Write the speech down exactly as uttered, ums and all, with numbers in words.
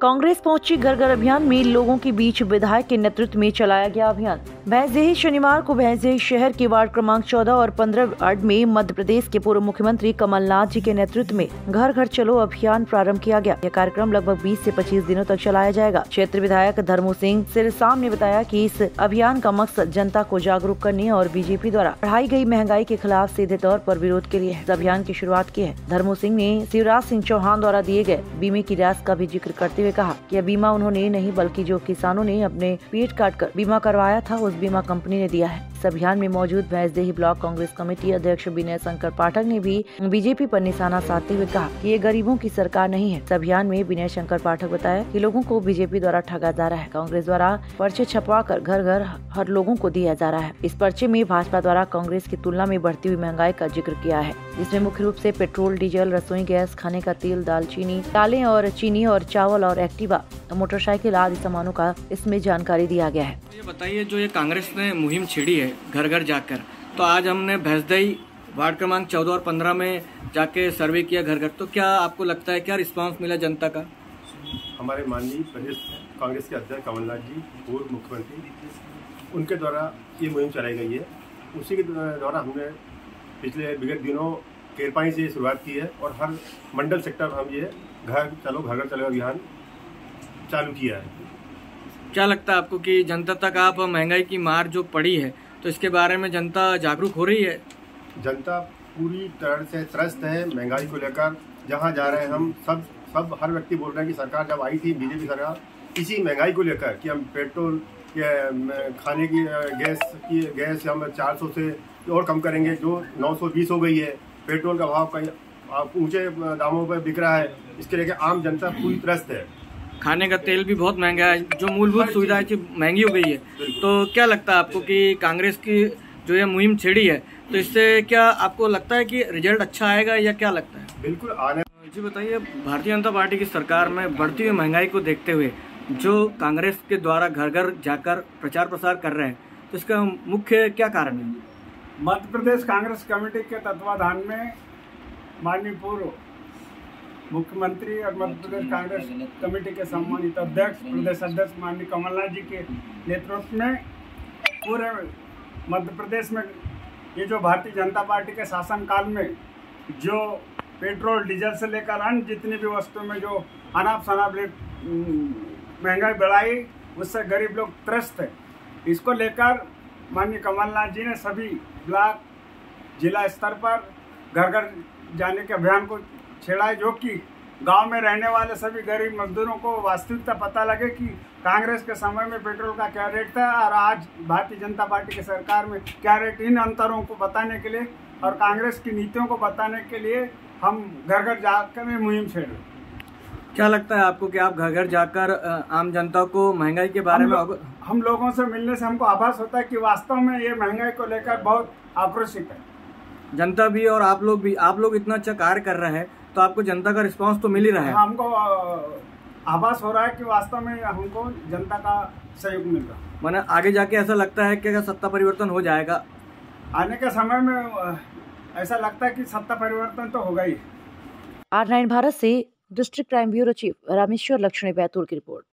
कांग्रेस पहुंची घर घर अभियान में लोगों के बीच विधायक के नेतृत्व में चलाया गया अभियान। भैंसदेही शनिवार को भैंसदेही शहर के वार्ड क्रमांक चौदह और पंद्रह वार्ड में मध्य प्रदेश के पूर्व मुख्यमंत्री कमलनाथ जी के नेतृत्व में घर घर चलो अभियान प्रारंभ किया गया। यह कार्यक्रम लगभग बीस से पच्चीस दिनों तक चलाया जाएगा। क्षेत्र विधायक धर्मू सिंह सिरसाम ने बताया कि इस अभियान का मकसद जनता को जागरूक करने और बीजेपी द्वारा बढ़ाई गई महंगाई के खिलाफ सीधे तौर पर विरोध के लिए इस अभियान की शुरुआत की है। धर्मू सिंह ने शिवराज सिंह चौहान द्वारा दिए गए बीमे की राशि का भी जिक्र करते हुए कहा कि यह बीमा उन्होंने नहीं बल्कि जो किसानों ने अपने पेट काट कर बीमा करवाया था उस बीमा कंपनी ने दिया है। इस अभियान में मौजूद भैंसदेही ब्लॉक कांग्रेस कमेटी अध्यक्ष विनय शंकर पाठक ने भी बीजेपी पर निशाना साधते हुए कहा कि ये गरीबों की सरकार नहीं है। इस अभियान में विनय शंकर पाठक बताया कि लोगों को बीजेपी द्वारा ठगा जा रहा है। कांग्रेस द्वारा पर्चे छपवा कर घर घर हर लोगों को दिया जा रहा है। इस पर्चे में भाजपा द्वारा कांग्रेस की तुलना में बढ़ती हुई महंगाई का जिक्र किया है, जिसमें मुख्य रूप से पेट्रोल, डीजल, रसोई गैस, खाने का तेल, दालचीनी, दालें और चीनी और चावल और एक्टिवा, मोटरसाइकिल आदि सामानों का इसमें जानकारी दिया गया है। ये बताइए, जो ये कांग्रेस ने मुहिम छेड़ी है घर घर जाकर, तो आज हमने भैंसदेही वार्ड क्रमांक चौदह और पंद्रह में जाके सर्वे किया घर घर, तो क्या आपको लगता है क्या रिस्पांस मिला जनता का? हमारे माननीय प्रदेश कांग्रेस के अध्यक्ष कमलनाथ जी, पूर्व मुख्यमंत्री, उनके द्वारा ये मुहिम चलाई गई है। उसी के द्वारा हमने पिछले विगत दिनों केरपाई से शुरुआत की है और हर मंडल सेक्टर में हम ये घर चलो घर घर चलो अभियान चालू किया है। क्या लगता है आपको कि जनता तक आप महंगाई की मार जो पड़ी है तो इसके बारे में जनता जागरूक हो रही है? जनता पूरी तरह से त्रस्त है महंगाई को लेकर। जहाँ जा रहे हैं हम सब सब हर व्यक्ति बोल रहे हैं कि सरकार जब आई थी बीजेपी सरकार, इसी महंगाई को लेकर कि हम पेट्रोल खाने की गैस की गैस हम चार सौ से और कम करेंगे, जो नौ सौ बीस हो गई है। पेट्रोल का भाव कहीं ऊंचे दामों पर बिक रहा है, इसके लेकर आम जनता पूरी त्रस्त है। खाने का तेल भी बहुत महंगा है, जो मूलभूत सुविधाएं थी महंगी हो गई है। तो क्या लगता है आपको कि कांग्रेस की जो ये मुहिम छेड़ी है तो इससे क्या आपको लगता है कि रिजल्ट अच्छा आएगा या क्या लगता है? बिल्कुल आने जी बताइए, भारतीय जनता पार्टी की सरकार में बढ़ती हुई महंगाई को देखते हुए जो कांग्रेस के द्वारा घर घर जाकर प्रचार प्रसार कर रहे हैं तो इसका मुख्य क्या कारण है? मध्य प्रदेश कांग्रेस कमेटी के तत्वाधान में माननीय पूर्व मुख्यमंत्री और मध्य प्रदेश कांग्रेस कमेटी के सम्मानित अध्यक्ष प्रदेश अध्यक्ष माननीय कमलनाथ जी के नेतृत्व में पूरे मध्य प्रदेश में ये जो भारतीय जनता पार्टी के शासनकाल में जो पेट्रोल, डीजल से लेकर अन्य जितनी भी वस्तुओं में जो अनाप शनाप महंगाई बढ़ाई, उससे गरीब लोग त्रस्त है। इसको लेकर माननीय कमलनाथ जी ने सभी ब्लॉक, जिला स्तर पर घर घर जाने के अभियान को छेड़ा है, जो कि गांव में रहने वाले सभी गरीब मजदूरों को वास्तविकता पता लगे कि कांग्रेस के समय में पेट्रोल का क्या रेट था और आज भारतीय जनता पार्टी की सरकार में क्या रेट। इन अंतरों को बताने के लिए और कांग्रेस की नीतियों को बताने के लिए हम घर घर जाकर मुहिम छेड़ रहे। क्या लगता है आपको कि आप घर घर जाकर आम जनता को महंगाई के बारे में हम, हम लोगों से मिलने से हमको आभास होता है कि वास्तव में ये महंगाई को लेकर बहुत आक्रोशित है जनता भी और आप लोग भी। आप लोग इतना अच्छा कार्य कर रहे हैं तो आपको जनता का रिस्पांस तो मिल ही रहा है। हमको आभास हो रहा है कि वास्तव में हमको जनता का सहयोग मिल रहा है। माने आगे जाके ऐसा लगता है कि सत्ता परिवर्तन हो जाएगा? आने के समय में ऐसा लगता है कि सत्ता परिवर्तन तो होगा ही। आर नाइन भारत से district crime bureau chief Rameshwar Lakshmani Betul की रिपोर्ट।